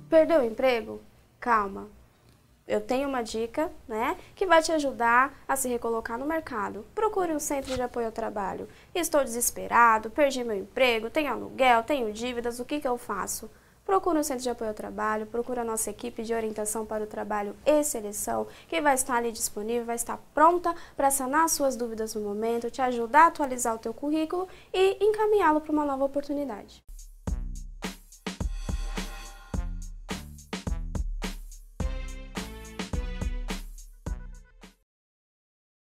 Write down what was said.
Perdeu o emprego? Calma. Eu tenho uma dica, né, que vai te ajudar a se recolocar no mercado. Procure um centro de apoio ao trabalho. Estou desesperado, perdi meu emprego, tenho aluguel, tenho dívidas, o que eu faço? Procure um centro de apoio ao trabalho, procure a nossa equipe de orientação para o trabalho e seleção, que vai estar ali disponível, vai estar pronta para sanar as suas dúvidas no momento, te ajudar a atualizar o teu currículo e encaminhá-lo para uma nova oportunidade.